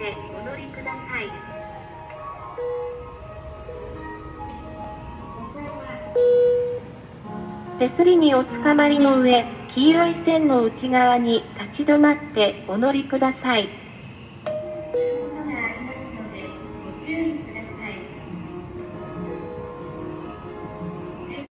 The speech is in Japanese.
てお乗りください。手すりにおつかまりの上、黄色い線の内側に立ち止まってお乗りください。